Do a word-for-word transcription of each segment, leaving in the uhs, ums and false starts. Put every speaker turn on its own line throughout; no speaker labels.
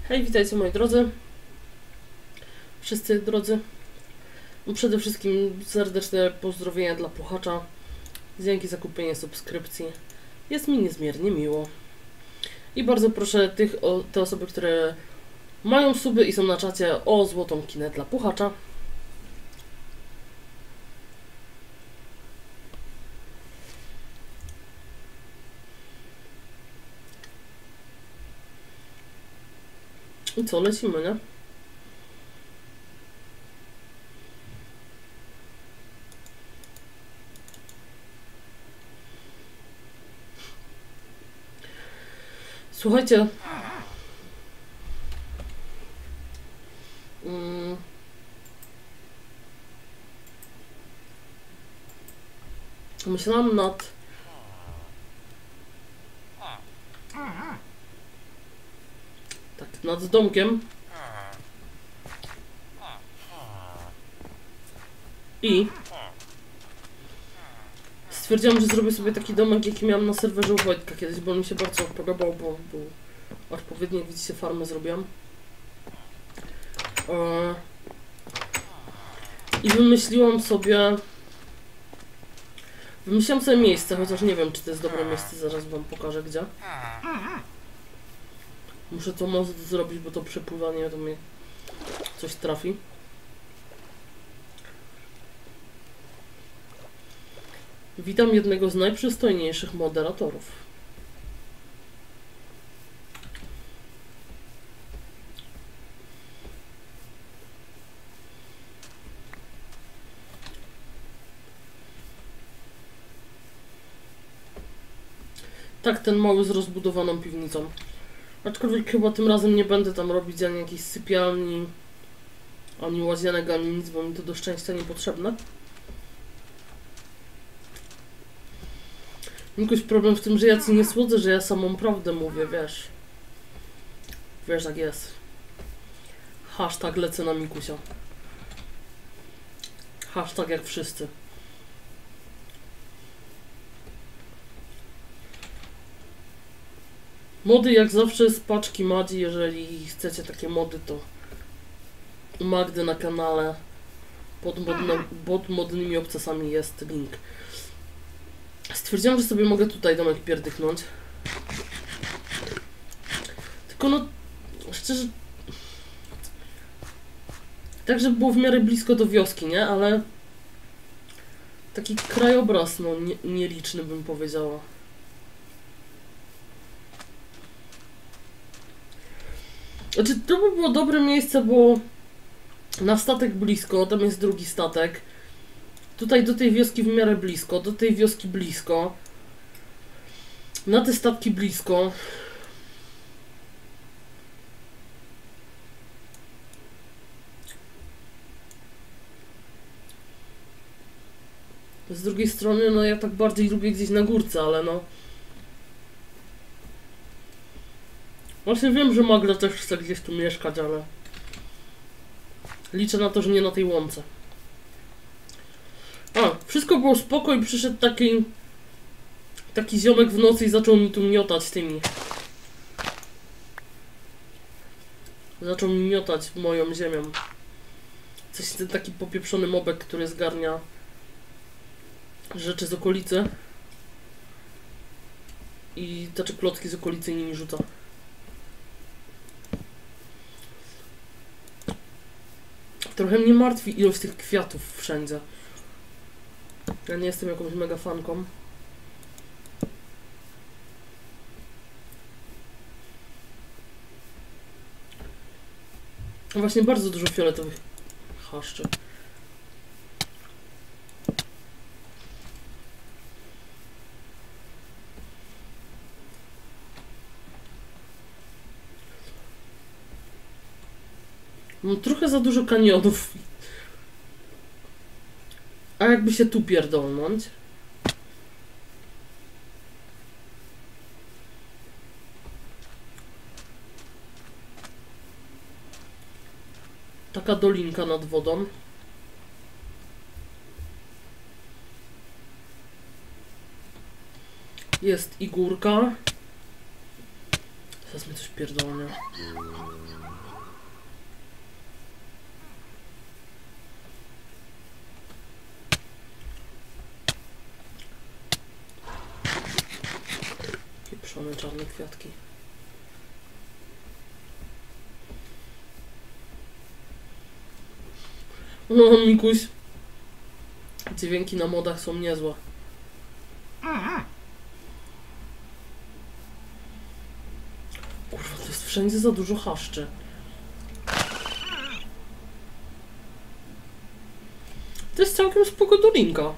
Hej, witajcie moi drodzy. Wszyscy drodzy. Przede wszystkim serdeczne pozdrowienia dla Puchacza. Dzięki za kupienie subskrypcji. Jest mi niezmiernie miło. I bardzo proszę tych, o, te osoby, które mają suby i są na czacie, o złotą kinę dla Puchacza. I co, lecimy, nie? Słuchajcie. Mm. Myślałam nad... Tak, nad domkiem. I... Stwierdziłam, że zrobię sobie taki domek, jaki miałam na serwerze u Wojtka kiedyś, bo mi się bardzo podobał, bo był odpowiednio, jak widzicie, farmę zrobiłam. Eee, I wymyśliłam sobie... Wymyśliłam sobie miejsce, chociaż nie wiem, czy to jest dobre miejsce, zaraz wam pokażę gdzie. Muszę to mocno zrobić, bo to przepływanie to mnie coś trafi. Witam jednego z najprzystojniejszych moderatorów. Tak, ten mały z rozbudowaną piwnicą. Aczkolwiek chyba tym razem nie będę tam robić ani jakiejś sypialni, ani łazienek, ani nic, bo mi to do szczęścia niepotrzebne. Jakoś problem w tym, że ja ci nie słodzę, że ja samą prawdę mówię, wiesz. Wiesz, jak jest. Hashtag lecę na Mikusia. Hashtag jak wszyscy. Mody jak zawsze z paczki Madzi, jeżeli chcecie takie mody, to u Magdy na kanale pod, modno, pod modnymi obcasami jest link. Stwierdziłam, że sobie mogę tutaj domek pierdychnąć. Tylko no, szczerze... Tak, żeby było w miarę blisko do wioski, nie? Ale... Taki krajobraz, no, nie, nieliczny bym powiedziała. Znaczy, to by było dobre miejsce, bo... Na statek blisko, tam jest drugi statek. Tutaj do tej wioski w miarę blisko, do tej wioski blisko. Na te statki blisko. Z drugiej strony, no ja tak bardziej lubię gdzieś na górce, ale no... Właśnie wiem, że Magda też chce gdzieś tu mieszkać, ale... Liczę na to, że nie na tej łące. A, wszystko było spoko i przyszedł taki... Taki ziomek w nocy i zaczął mi tu miotać tymi... Zaczął mi miotać moją ziemią. Coś ten taki popieprzony mobek, który zgarnia... rzeczy z okolicy. I te klocki z okolicy nimi rzuca. Trochę mnie martwi ilość tych kwiatów wszędzie. Ja nie jestem jakąś mega fanką. Właśnie bardzo dużo fioletowych chaszczy. Mam trochę za dużo kanionów. A jakby się tu pierdolnąć? Taka dolinka nad wodą. Jest i górka. Teraz mi coś pierdolnie. Pieprzone czarne kwiatki. No, Mikuś. Dźwięki na modach są niezłe. Kurwa, to jest wszędzie za dużo chaszczy. To jest całkiem spoko dolinka.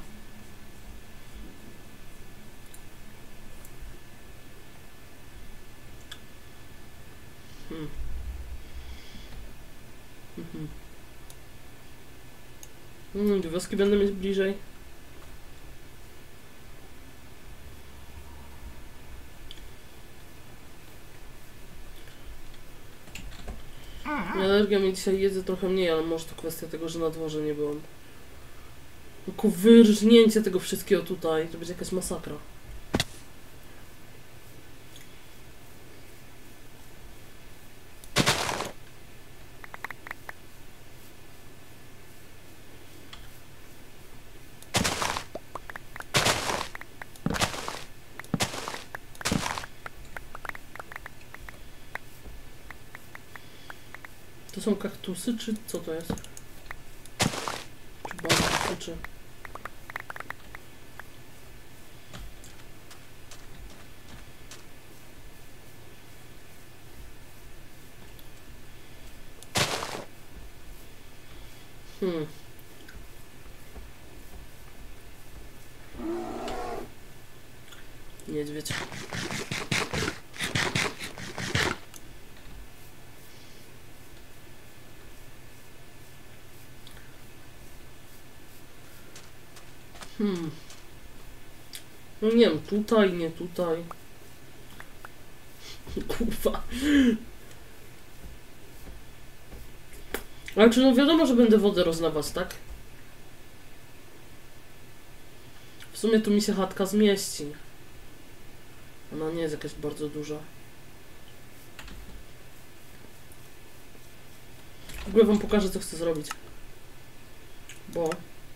Hmm. Mhm. Hmm, do wioski będę mieć bliżej. Alergia mi dzisiaj jedzę trochę mniej, ale może to kwestia tego, że na dworze nie byłam. Tylko wyrżnięcie tego wszystkiego tutaj, to będzie jakaś masakra. To są kaktusy, czy co to jest? Czy bambusy, czy... Hmm. Niedźwiedź. Hmm. No nie wiem, tutaj, nie tutaj. Kurwa. Ale czy no wiadomo, że będę wodę rozlewać, tak? W sumie tu mi się chatka zmieści. Ona nie jest jakaś bardzo duża. W ogóle wam pokażę, co chcę zrobić. Bo...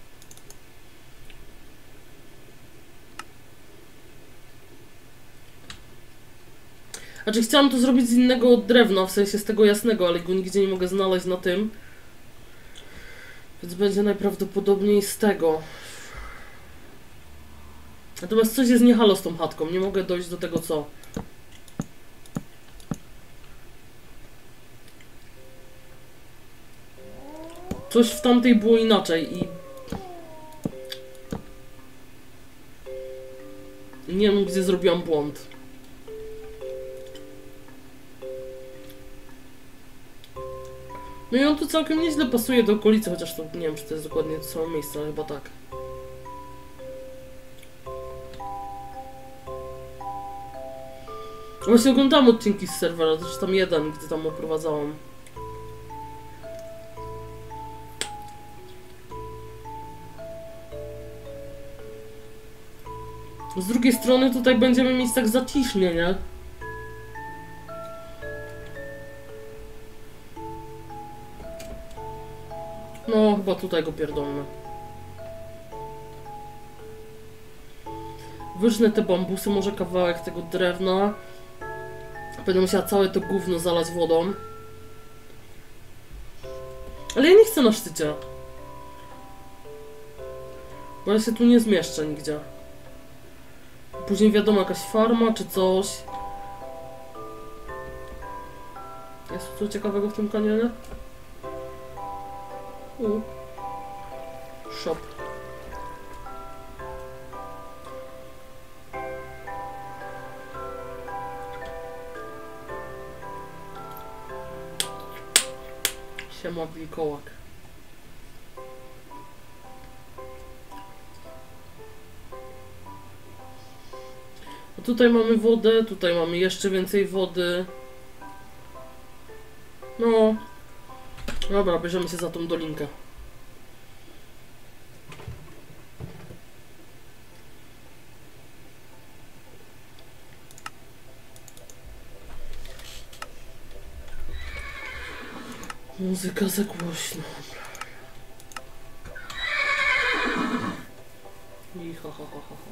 Znaczy chciałam to zrobić z innego drewna, w sensie z tego jasnego, ale go nigdzie nie mogę znaleźć na tym. Więc będzie najprawdopodobniej z tego. Natomiast coś jest nie halo z tą chatką, nie mogę dojść do tego co. Coś w tamtej było inaczej i... Nie wiem, gdzie zrobiłam błąd. No i on tu całkiem nieźle pasuje do okolicy, chociaż to nie wiem, czy to jest dokładnie to samo miejsce, ale chyba tak. Właśnie oglądałam odcinki z serwera, też tam jeden, gdy tam oprowadzałam. Z drugiej strony tutaj będziemy mieć tak zacisznie, nie? No, chyba tutaj go pierdolę. Wyżnę te bambusy, może kawałek tego drewna. Będę musiała całe to gówno zalać wodą. Ale ja nie chcę na szczycie. Bo ja się tu nie zmieszczę nigdzie. Później wiadomo, jakaś farma czy coś. Jest tu coś ciekawego w tym kanionie? U. Shop. Siema wilkołak. No tutaj mamy wodę, tutaj mamy jeszcze więcej wody. No. Dobra, bierzemy się za tą dolinkę. Muzyka za głośno. I ha ha ha ha ha.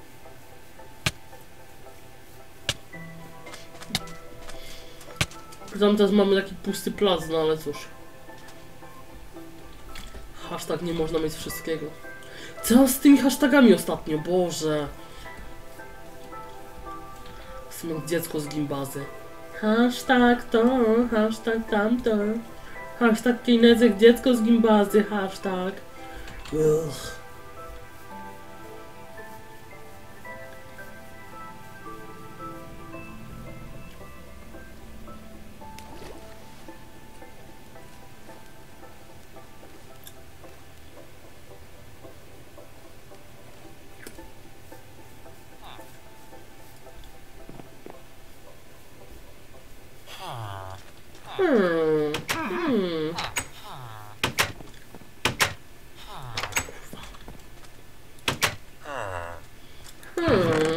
Tam teraz mamy taki pusty plac, no ale cóż. Hashtag nie można mieć wszystkiego. Co z tymi hashtagami ostatnio? Boże. Jestem jak dziecko z gimbazy. Hashtag to, hashtag tamto. Hashtag Kinezek, dziecko z gimbazy, hashtag. Ugh. Hmm. Hmm. Hmm.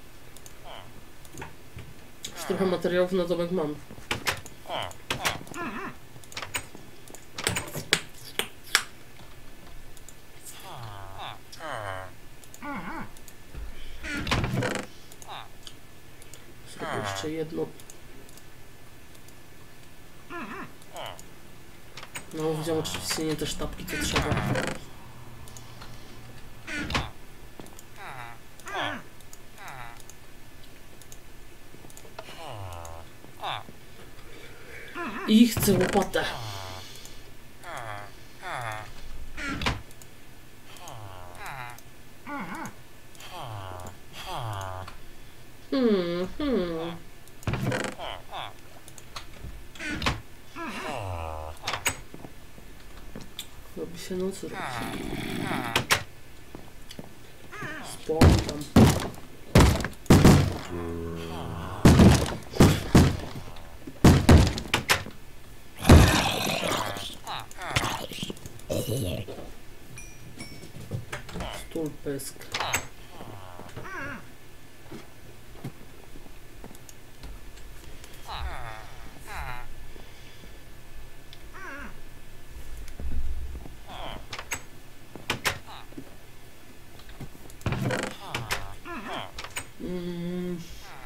Już trochę materiałów na domek mam. Zrobię jeszcze jedno. No, wziąłem oczywiście nie te sztabki, co trzeba. I chcę łopatę. Hmm, hmm. Robi się noc, robi się. Spokam. Stół pysk. Mm.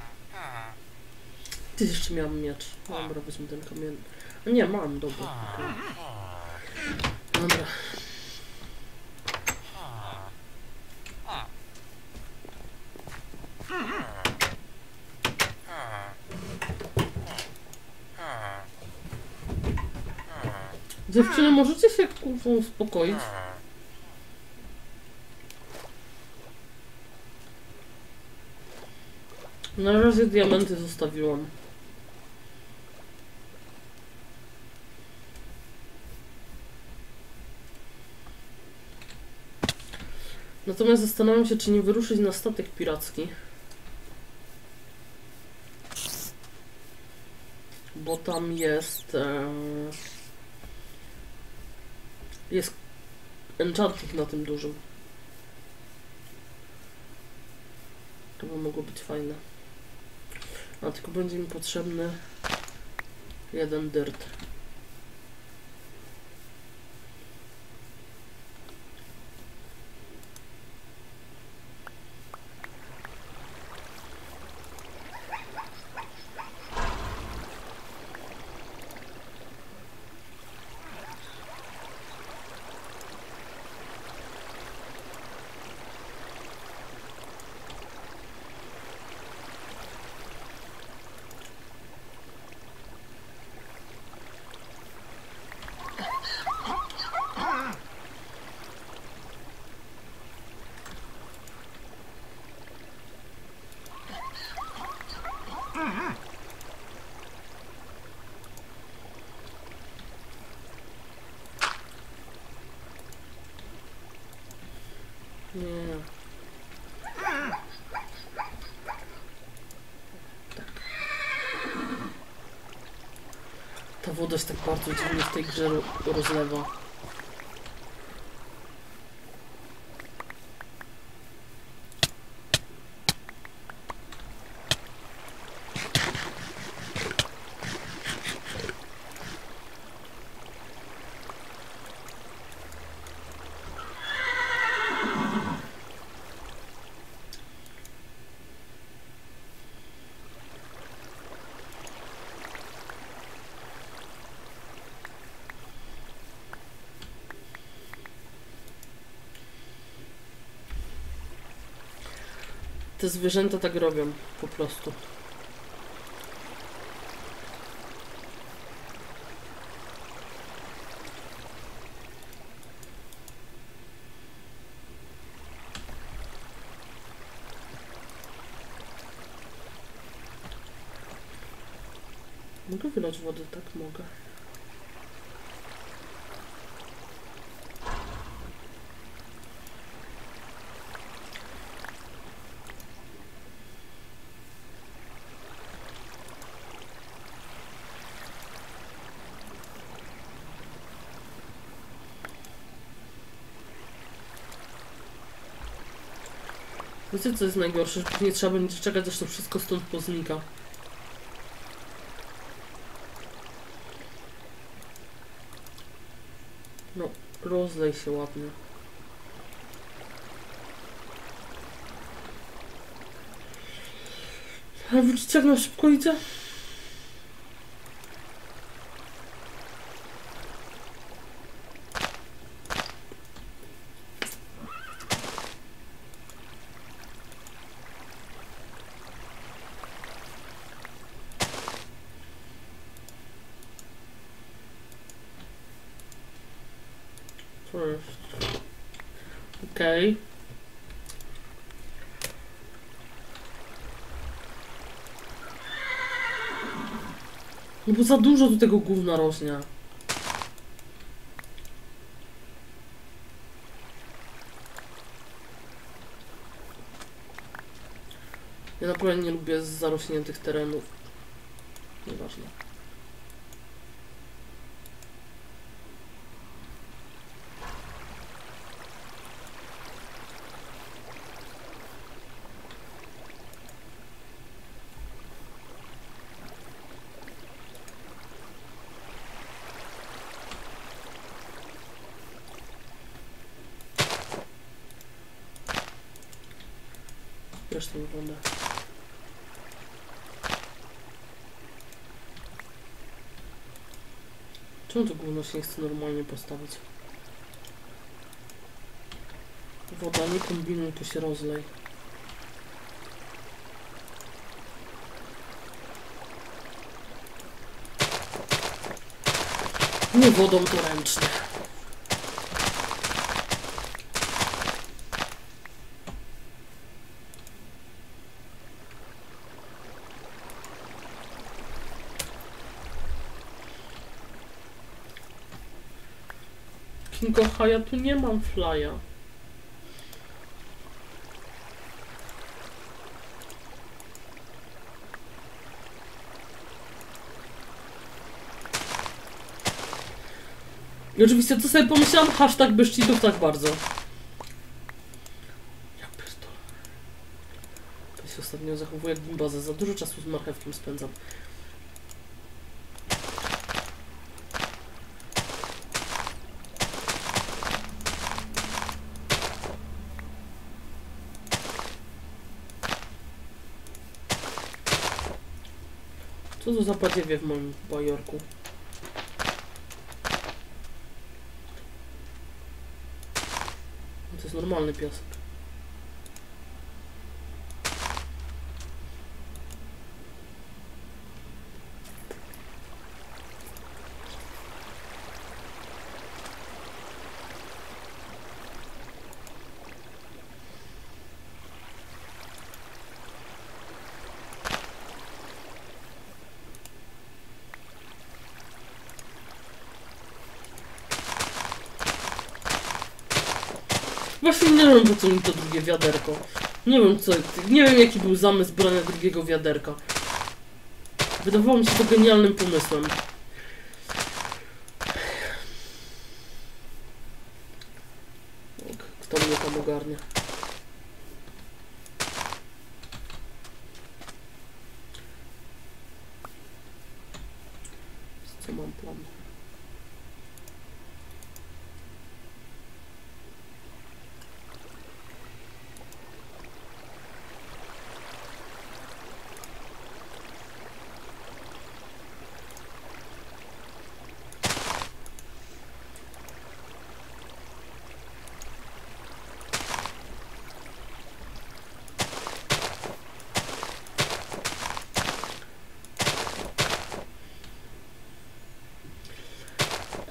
Ty jeszcze miałam miecz. Dobra, wezmę ten kamień. A nie, mam, dobra. Okay. Dobra. Dziewczyny, możecie się kurwa uspokoić? Na razie diamenty zostawiłam. Natomiast zastanawiam się, czy nie wyruszyć na statek piracki. Bo tam jest... E, jest enchanting na tym dużym. To by mogło być fajne. A tylko będzie mi potrzebny jeden dirt. Nie. Tak. Ta woda się tak bardzo dziwnie w tej grze rozlewa. Te zwierzęta tak robią, po prostu. Mogę wylać wodę? Tak, mogę. Wiecie, co jest najgorsze? Że nie trzeba będzie czekać, aż to wszystko stąd poznika. No, rozlej się ładnie. A widzicie, jak na szybko idzie? Okej. Okay. No bo za dużo tu tego gówna rośnie. Ja naprawdę nie lubię zarośniętych terenów. Nieważne. Wiesz, to wygląda. Czemu to gówno się nie chce normalnie postawić? Woda, nie kombinuj, tu się rozlej. Nie wodą, to ręcznie. Kinkocha, ja tu nie mam flya. I oczywiście, co sobie pomyślałam? Hashtag bez cheatów tak bardzo. Ja pierdolę. To się ostatnio zachowuje jak gimbaza. Za dużo czasu z marchewkiem spędzam. Co to za badziewie w moim bajorku? To jest normalny piasek. Właśnie nie wiem, po co mi to drugie wiaderko. Nie wiem co, nie wiem jaki był zamysł brania drugiego wiaderka. Wydawało mi się to genialnym pomysłem. Kto mnie tam ogarnia? Co mam plan?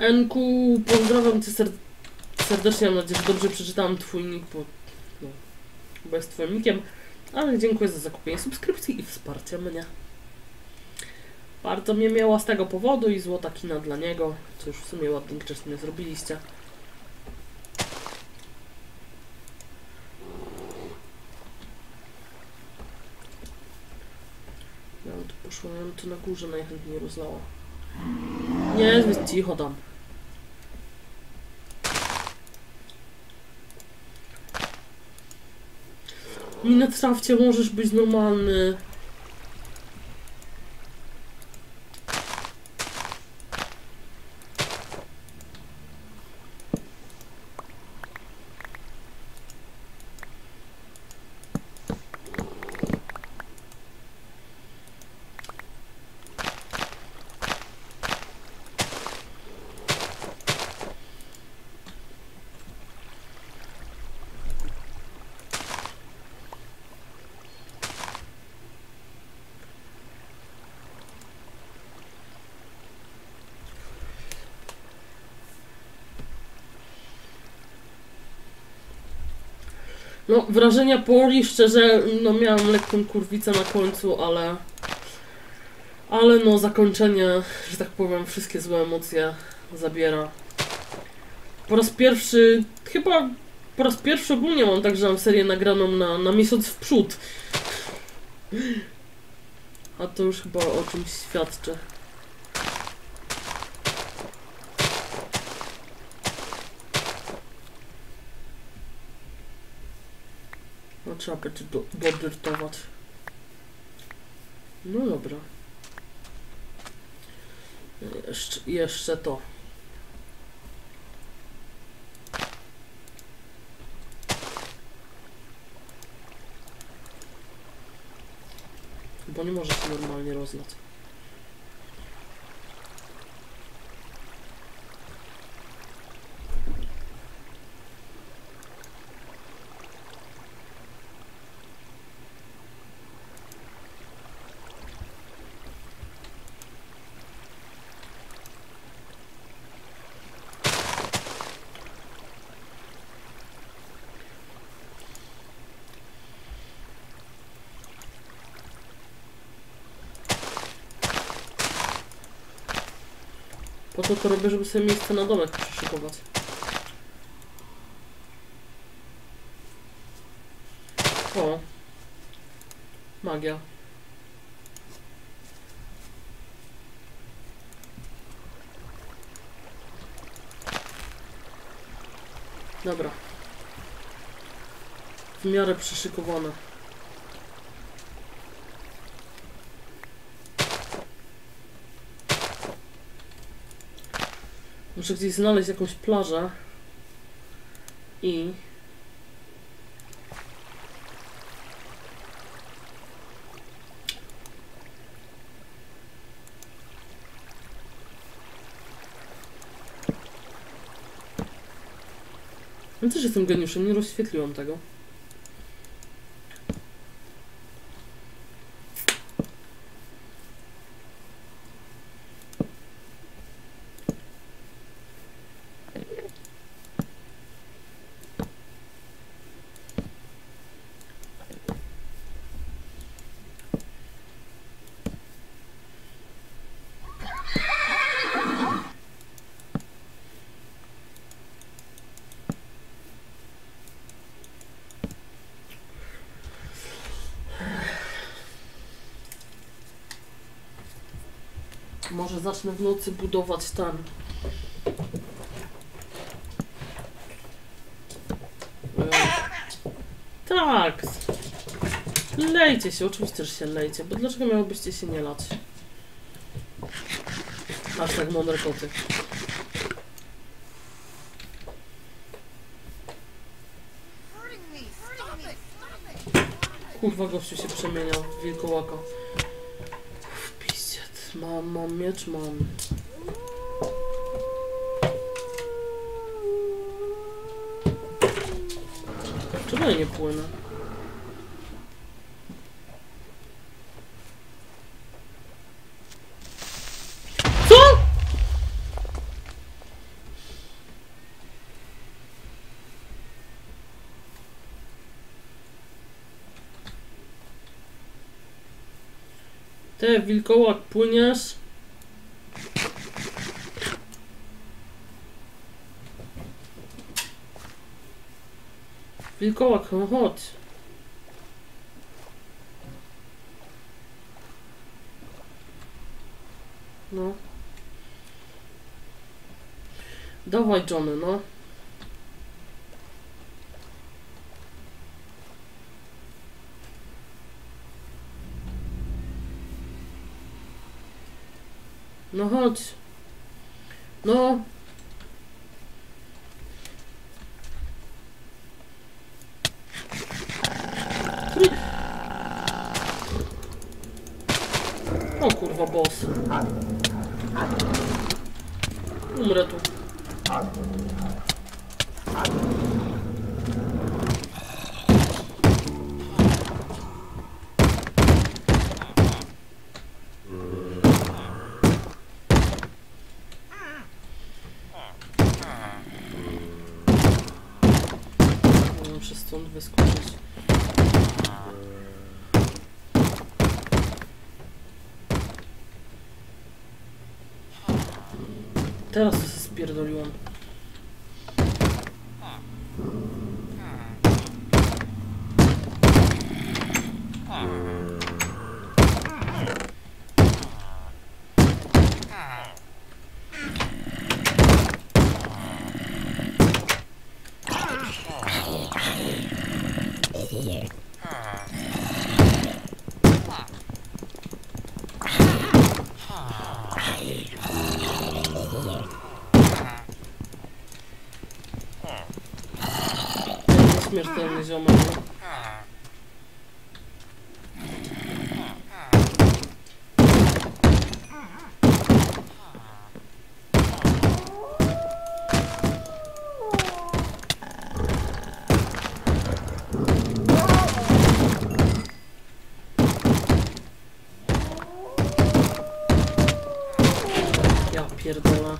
Enku, pozdrawiam cię ser serdecznie, mam nadzieję, że dobrze przeczytałam twój nick, bo, no, bo jest twoim nickiem, ale dziękuję za zakupienie subskrypcji i wsparcie mnie. Bardzo mnie miała z tego powodu i złota kina dla niego, co już w sumie ładnie grzecznie zrobiliście. Ja tu poszła, ja tu na górze najchętniej rozlała. Nie, zbyt cicho tam. Minecrafcie, możesz być normalny. No, wrażenia Poli, szczerze, no miałam lekką kurwicę na końcu, ale... Ale no, zakończenie, że tak powiem, wszystkie złe emocje zabiera. Po raz pierwszy, chyba po raz pierwszy ogólnie mam tak, że mam serię nagraną na, na miesiąc w przód. A to już chyba o czymś świadczy. No trzeba będzie do, dodyrtować. No dobra. Jeszcze, jeszcze to. Bo nie może się normalnie rozlać. Po to to robię, żeby sobie miejsce na domek przyszykować. O. Magia. Dobra. W miarę przyszykowane. Muszę gdzieś znaleźć jakąś plażę i ja też jestem geniuszem, nie rozświetliłam tego. Może zacznę w nocy budować ten. Tak. Lejcie się, oczywiście, że się lejcie, bo dlaczego miałobyście się nie lać? Aż tak mądre koty. Kurwa, gościu się przemieniał w wilkołaka. Piździec, mam, mam miecz, mam. Czemu ja nie płynę? Co? Ty, wilkołak, płyniesz? Wilkołak, no chodź. No. Dawaj, Johnny, no. No chodź. No. O kurwa, boss. Umrę tu. Muszę stąd wyskoczyć. Teraz to się spierdoliłem. Śmiertelny ziomek. Ja pierdolę.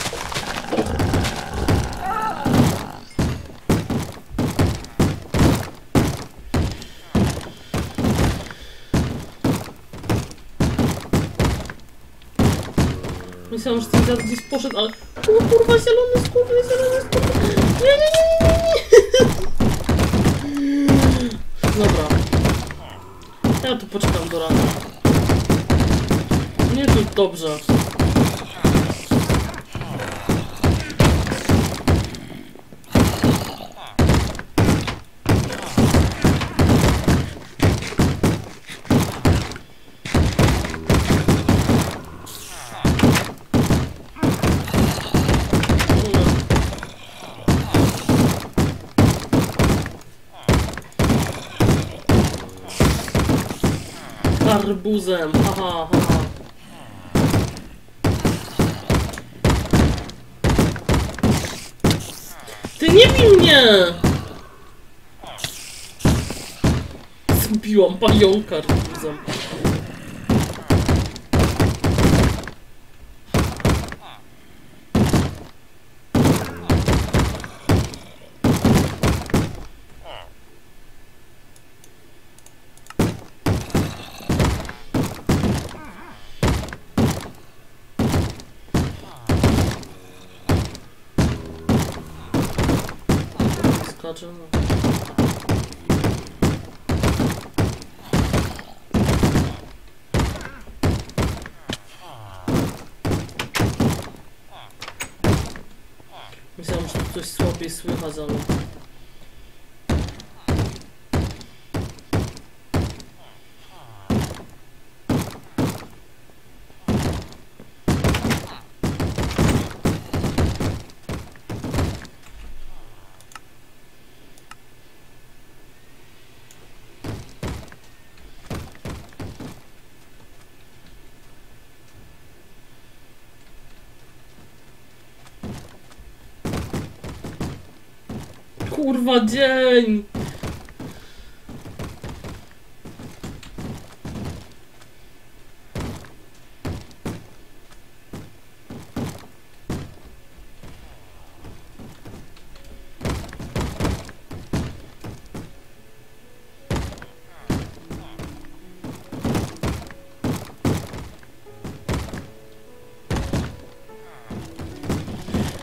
Myślałam, że ten gaz gdzieś poszedł, ale... O kurwa, zielony skórny, zielony skórny. Nie, nie, nie, nie, nie. Dobra. Ja tu poczekam do rana. Nie, tu dobrze. Arbuzem, haha, haha. Ty nie bij mnie! Zbiłam pająka arbuzem. Skacze, no. Myślałem, że to coś słabiej słychać, ale... Kurwa, dzień!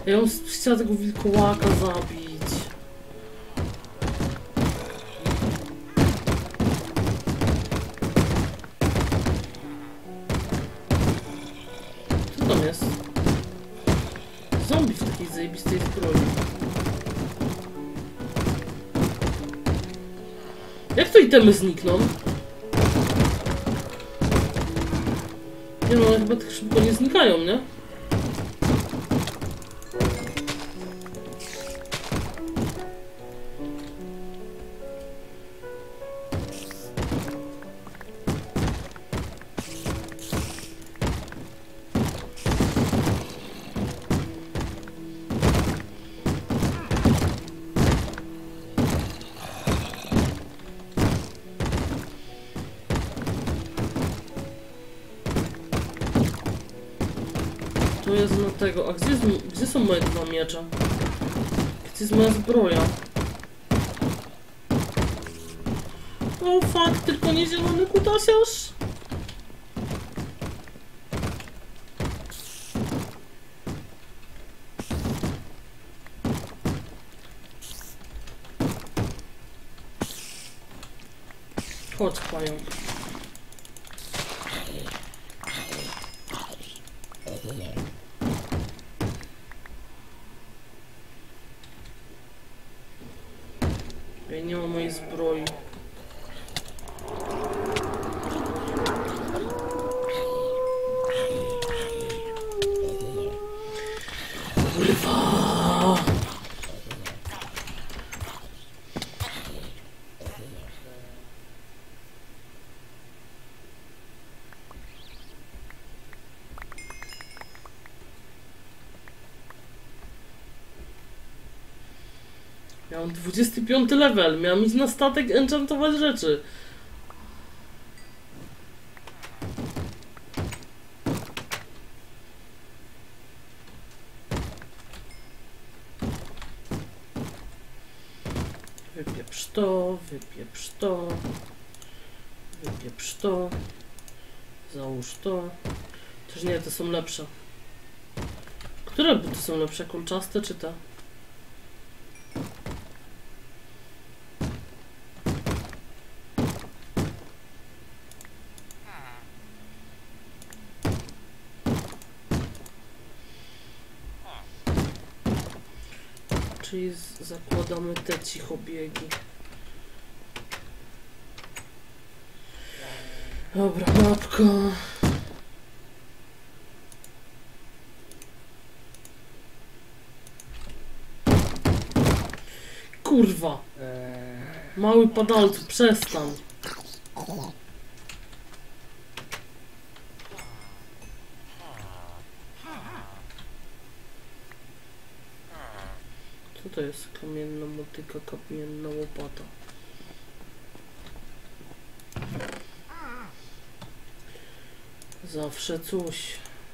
Ja bym chciała tego wilkołaka zabić. Co tam jest? Zombie w takiej zajebistej zbroi. Jak to itemy znikną? Nie no, one chyba tak szybko nie znikają, nie? To jest na tego. A gdzie, jest, gdzie są moje dwa miecze? Gdzie jest moja zbroja? O fuck, tylko nie zielony kutasiarz! Chodź, pająk. Ja nie mam mojej zbroi. Kurwa! Miałem dwudziesty piąty level, miałem iść na statek enchantować rzeczy. Wypieprz to, wypieprz to, wypieprz to, załóż to. Też nie, te są lepsze. Które buty są lepsze? Kolczaste czy te? Czyli zakładamy te cichobiegi. Dobra, mapka. Kurwa. Mały padalcu, przestań. Co to jest? Kamienna motyka, kamienna łopata. Zawsze coś.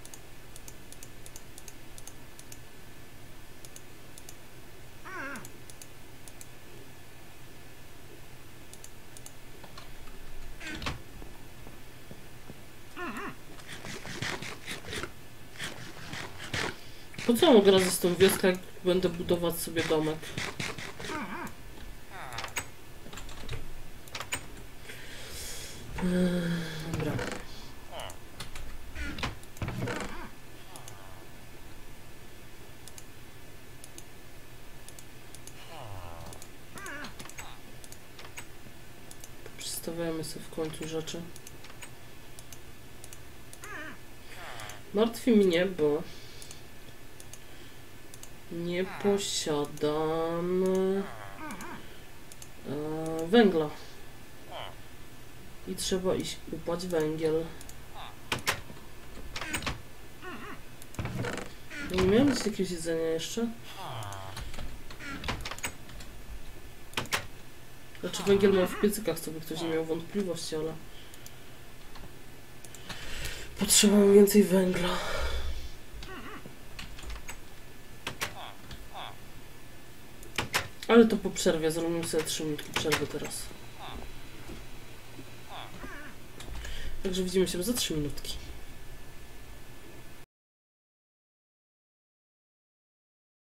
Po co mogę razem z tą wioską, jak będę budować sobie domek? Dobra. Przedstawiamy sobie w końcu rzeczy. Martwi mnie, bo nie posiadam e, węgla. I trzeba iść upać węgiel. Nie miałem gdzieś jakiegoś jedzenia jeszcze? Znaczy węgiel mam w piecykach, co by ktoś nie miał wątpliwości, ale potrzebuję więcej węgla. Ale to po przerwie, zrobimy sobie trzy minutki przerwy teraz. Także widzimy się za trzy minutki.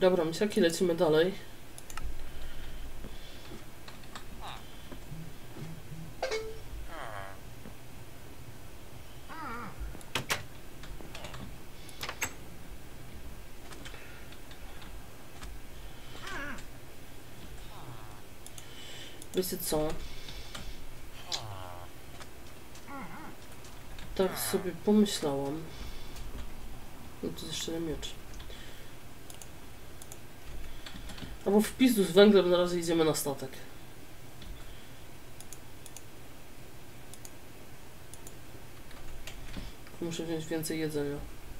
Dobra, misiaki, lecimy dalej. Wiecie co? Tak sobie pomyślałam. No to jeszcze ten miecz. Albo w pizdu z węglem na razie idziemy na statek. Muszę wziąć więcej jedzenia.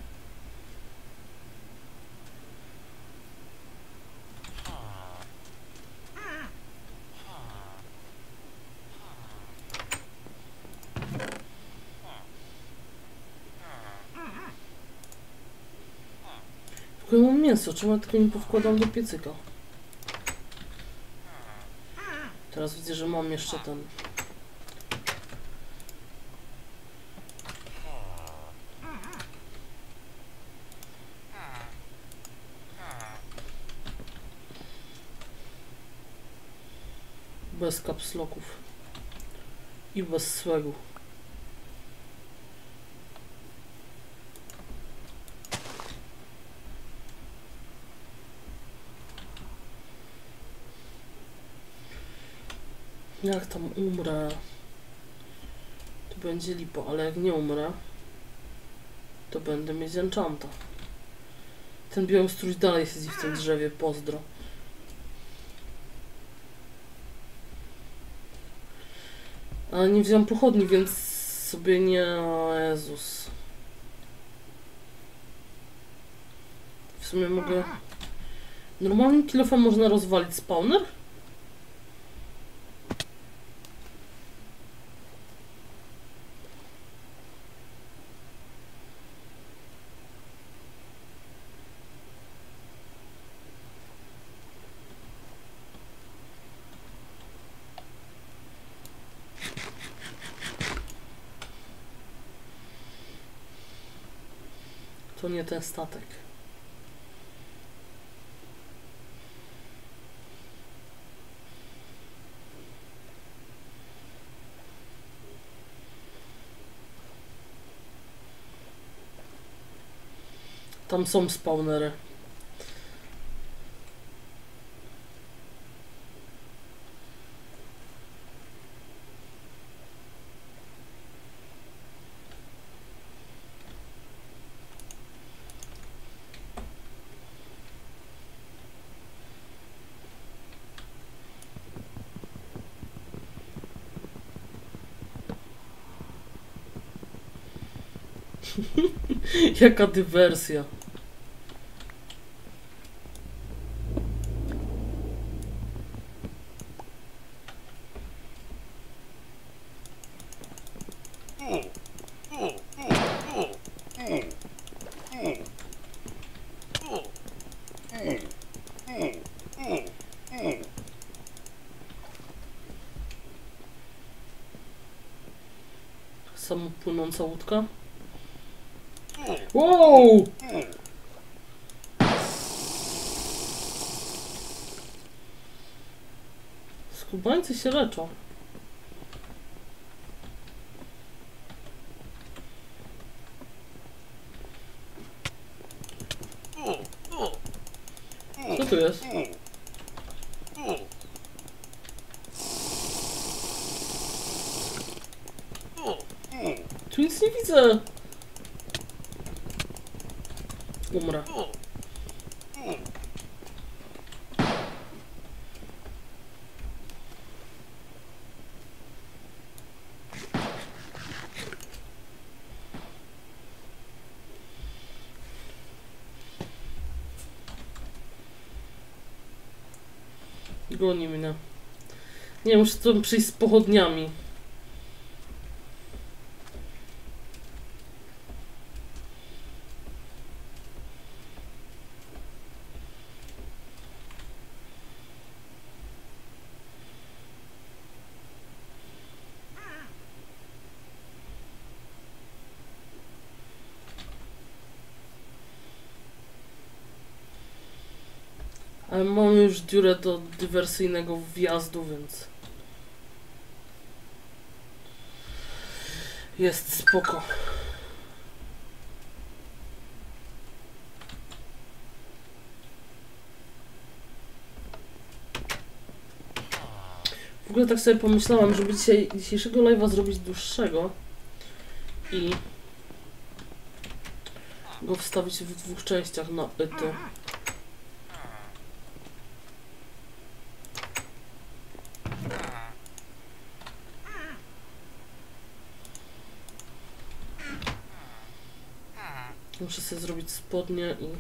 Tylko mam mięso, czemu ja tylko nie powkładam do piecyka? Teraz widzę, że mam jeszcze ten. Bez kapsloków. I bez swegu. Jak tam umrę, to będzie lipo, ale jak nie umrę, to będę mieć enchanta. Ten biały strój dalej siedzi w tym drzewie, pozdro. Ale nie wziąłem pochodni, więc sobie nie... O Jezus. W sumie mogę... Normalnym kilofem można rozwalić spawner? To nie ten statek. Tam są spawnery. Jaka dywersja. Samopłynąca łódka. Wow! Skubańcy się leczą. Co tu jest? Tu nic nie widzę. Umrę. Goni mnie. Nie, muszę tam przyjść z pochodniami. Ale mamy już dziurę do dywersyjnego wjazdu, więc jest spoko. W ogóle tak sobie pomyślałam, żeby dzisiaj, dzisiejszego live'a zrobić dłuższego i go wstawić w dwóch częściach na pyty. Muszę sobie zrobić spodnie i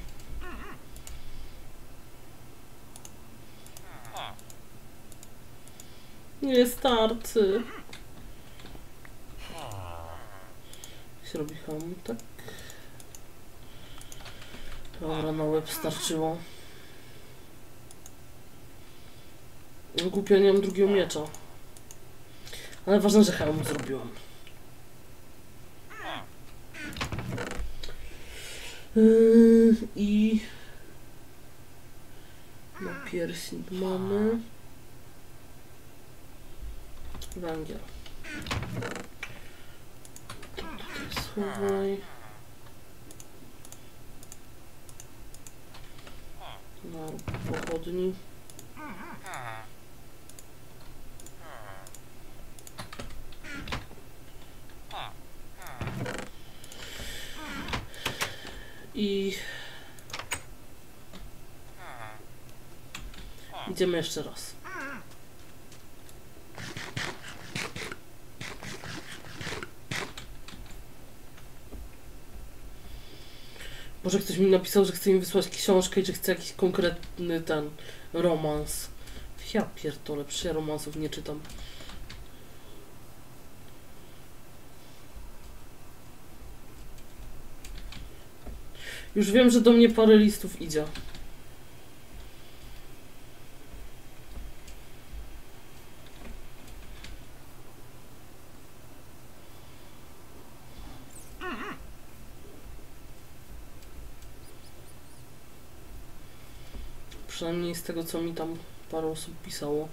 nie starczy. Jak się robi ham, tak? Dobra, na łeb starczyło. Głupio, nie mam drugiego miecza. Ale ważne, że hełm zrobiłam. Yy, I no piercing mamy. Węgiel. To tutaj schowaj. Na pochodni. I idziemy jeszcze raz. Może ktoś mi napisał, że chce mi wysłać książkę i że chce jakiś konkretny ten romans. Ja pierdolę, przecież ja romansów nie czytam. Już wiem, że do mnie parę listów idzie. Przynajmniej z tego, co mi tam parę osób pisało.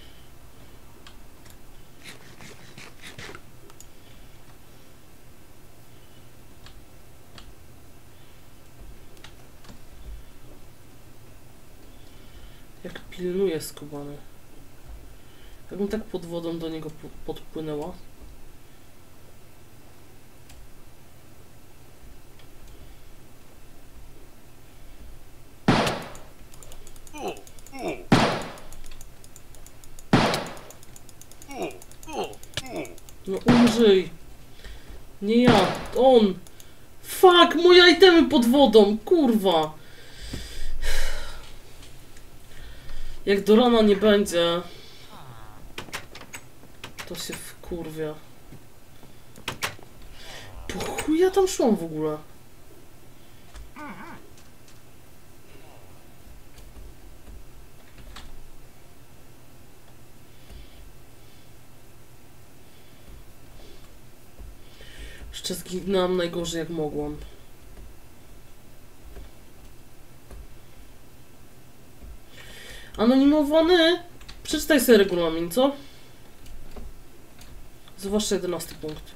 Jak pilnuje skubany. Jakbym tak pod wodą do niego podpłynęła. No umrzyj. Nie ja, on. Fuck, moje itemy pod wodą, kurwa. Jak do rana nie będzie, to się wkurwia. Po chuj ja tam szłam w ogóle? Jeszcze zginęłam najgorzej jak mogłam. Anonimowany? Przeczytaj sobie regulamin, co? Zwłaszcza jedenasty punkt.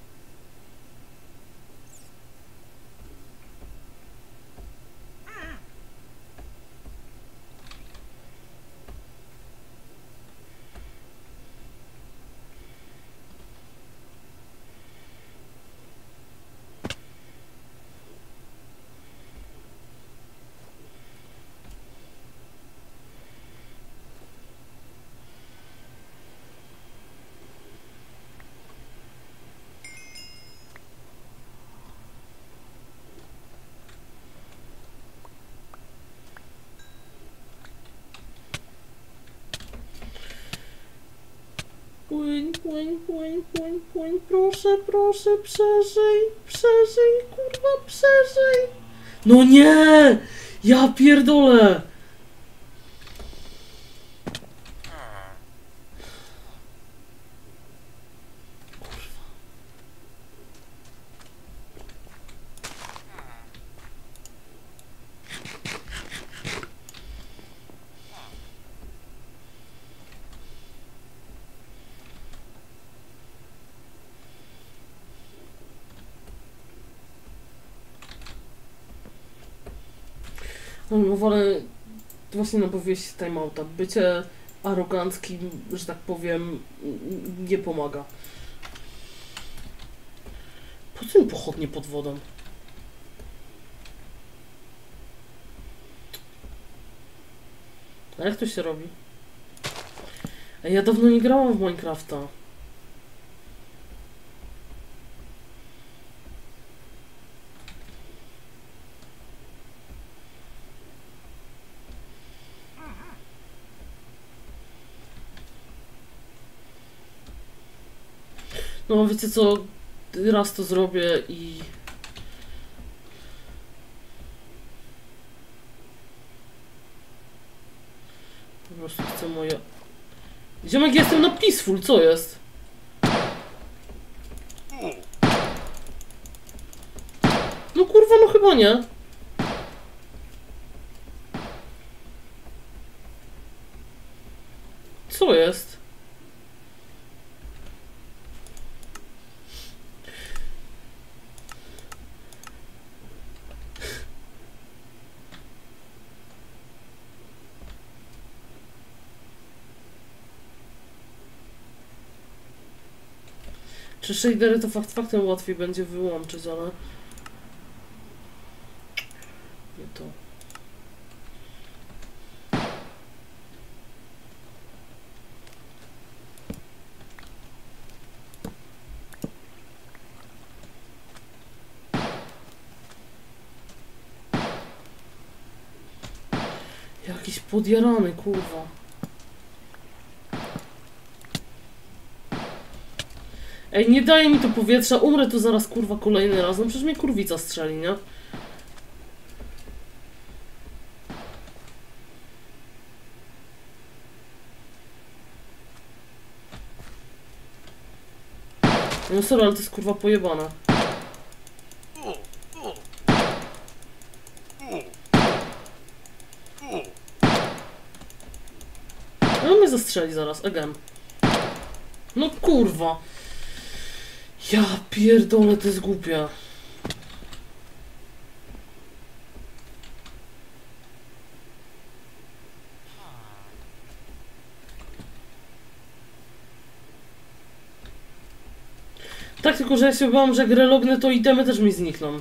Płyń, płyń, płyń, płyń, płyń, proszę, proszę, przeżyj, przeżyj, kurwa, przeżyj. No nie! Ja pierdolę! No mimo wolę właśnie na powieść timeouta. Bycie aroganckim, że tak powiem, nie pomaga. Po co mi pochodnie pod wodą? A jak to się robi? Ej, ja dawno nie grałam w Minecrafta. No wiecie co, raz to zrobię i... Po prostu chcę moje... Ziomek, jestem na peaceful, co jest? No kurwa, no chyba nie. Co jest? Czy shadery to fakt faktem łatwiej będzie wyłączyć, ale... Nie to. Jakiś podjarany, kurwa. Ej, nie daje mi to powietrza, umrę tu zaraz, kurwa, kolejny raz. No przecież mnie kurwica strzeli, nie? No sorry, ale to jest kurwa pojebane. No mnie zastrzeli zaraz, again. No kurwa. Ja pierdolę, to jest głupie. Tak, tylko że ja się bałam, że jak relognę, to itemy też mi znikną.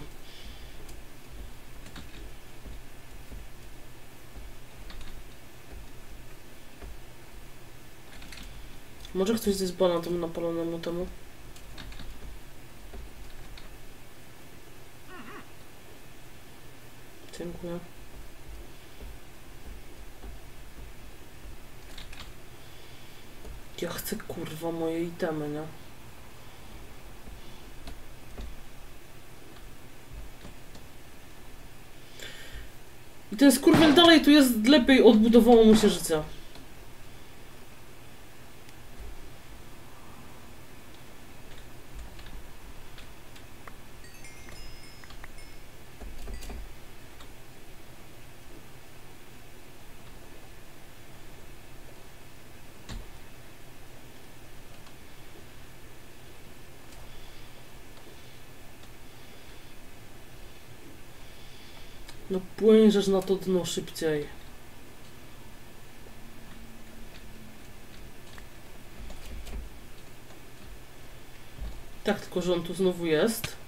Może ktoś zezbana temu napalonemu temu? Dziękuję. Ja chcę kurwa moje itemy, nie? I ten skurwiel dalej tu jest lepiej, odbudowało mu się życie. No płyniesz na to dno szybciej. Tak, tylko że on tu znowu jest.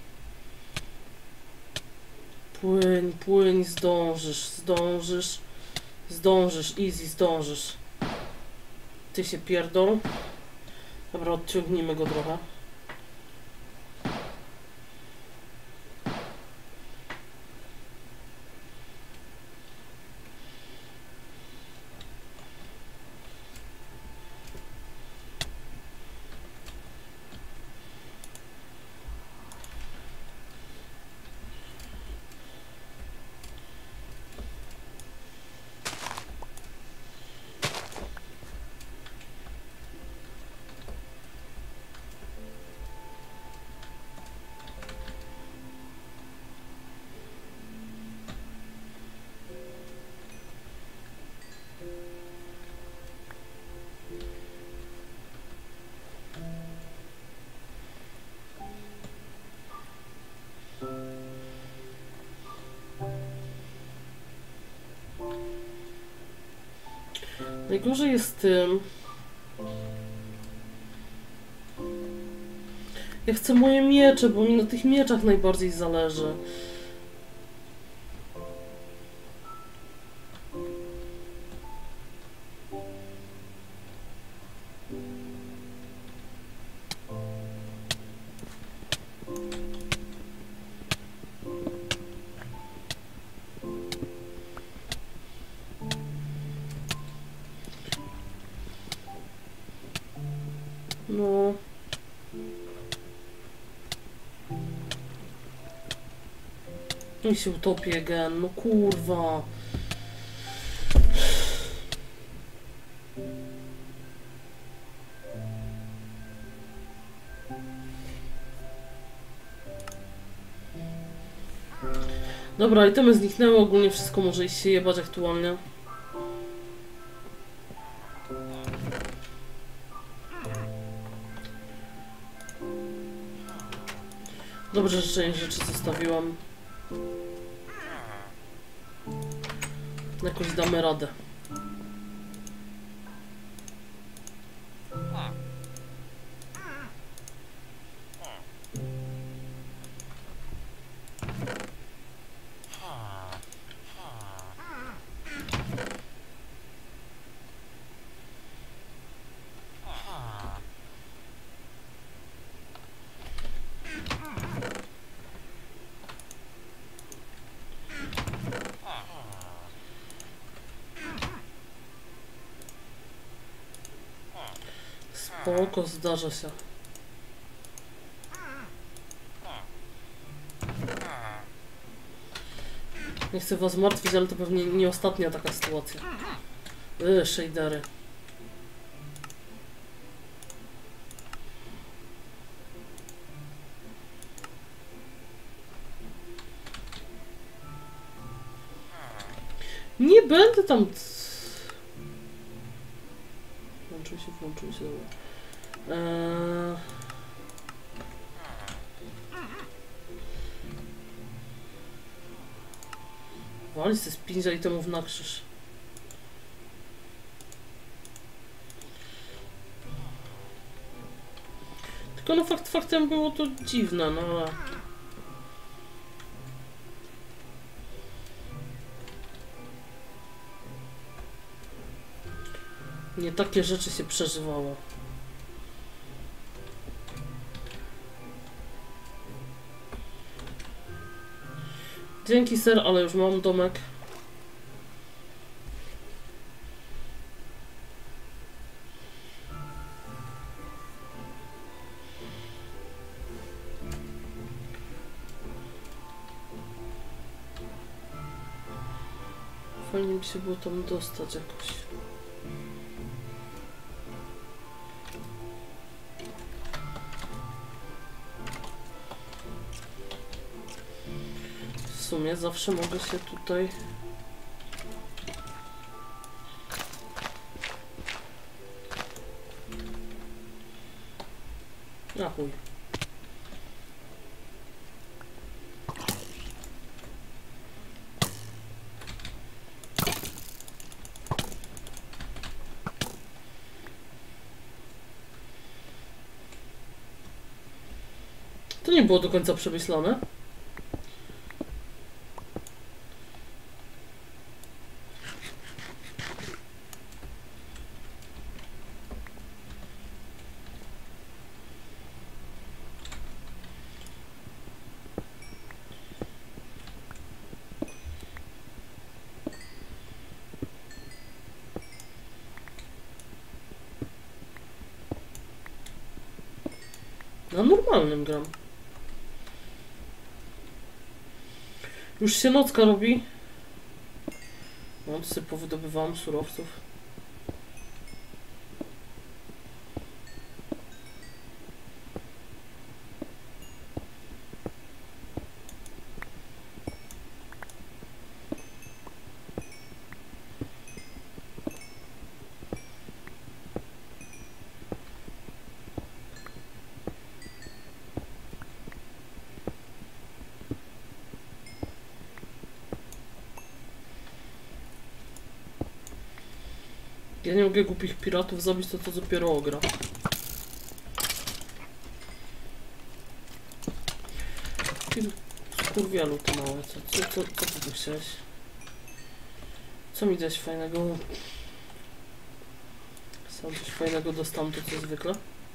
Płyń, płyń, zdążysz, zdążysz, zdążysz, easy, zdążysz. Ty się pierdol. Dobra, odciągnijmy go trochę. Najgorzej jest tym... Ja chcę moje miecze, bo mi na tych mieczach najbardziej zależy. No... I się utopię gen, no kurwa. Dobra, itemy zniknęły, ogólnie wszystko może iść się jebać aktualnie. Dobrze, że część rzeczy zostawiłam. Jakoś damy radę. Spoko, zdarza się. Nie chcę was martwić, ale to pewnie nie ostatnia taka sytuacja. Yy, shadery. Nie będę tam... Włączył się, włączył się, dobra. Eee... Wali se z pięć itemów na krzyż. Tylko no fakt faktem było to dziwne, no ale... Nie takie rzeczy się przeżywało. Dzięki ser, ale już mam domek. Fajnie by się było tam dostać jakoś. W sumie zawsze mogę się tutaj... A chuj. To nie było do końca przemyślane. Na normalnym gram. Już się nocka robi. No, to sobie powydobywałam surowców. ja nie mogę głupich piratów zabić, to to dopiero ogra. Skurwielu to małe, co, co, co, co ty tu chciałeś? Co mi dać fajnego? Sam coś fajnego dostałem, to co zwykle.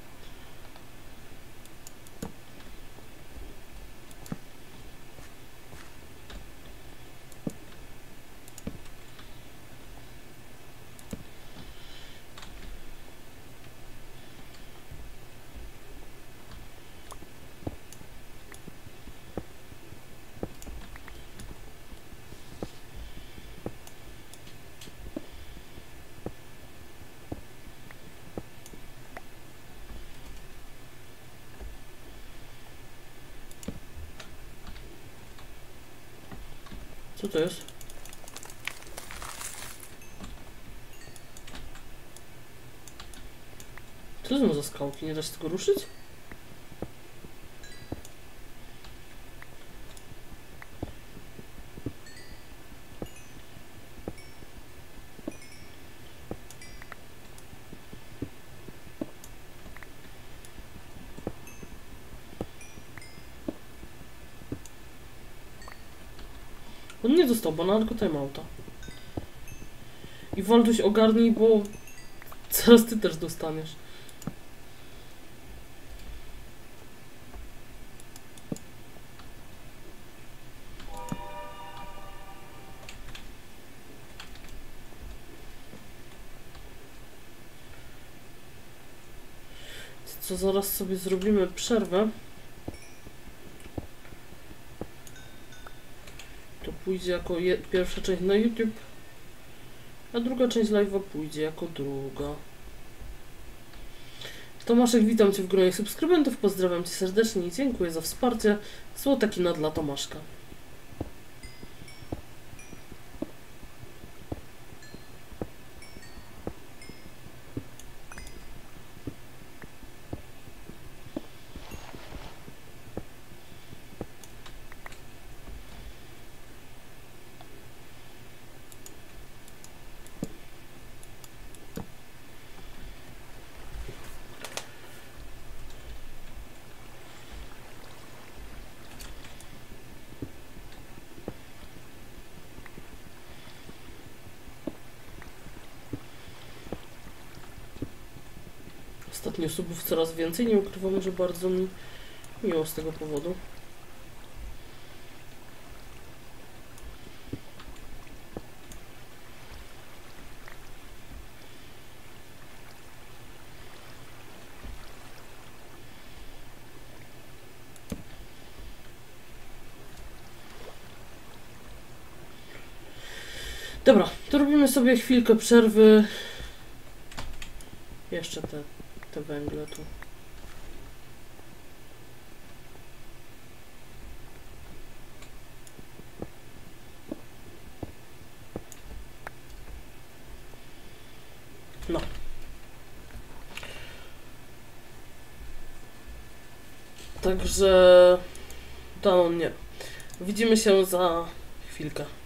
Co to jest? Co to są za skałki? Nie da się tego ruszyć? On nie dostał bana, tylko time outa. I Walduś ogarnij, bo zaraz ty też dostaniesz. Co, zaraz sobie zrobimy przerwę. To pójdzie jako pierwsza część na YouTube, a druga część live'a pójdzie jako druga. Tomaszek, witam Cię w gronie subskrybentów, pozdrawiam Cię serdecznie i dziękuję za wsparcie. Złota kina dla Tomaszka. Ostatnio subów coraz więcej, nie ukrywam, że bardzo mi miło z tego powodu. Dobra, to robimy sobie chwilkę przerwy. Jeszcze te, te węgle tu. No. Także... Danon nie. Widzimy się za chwilkę.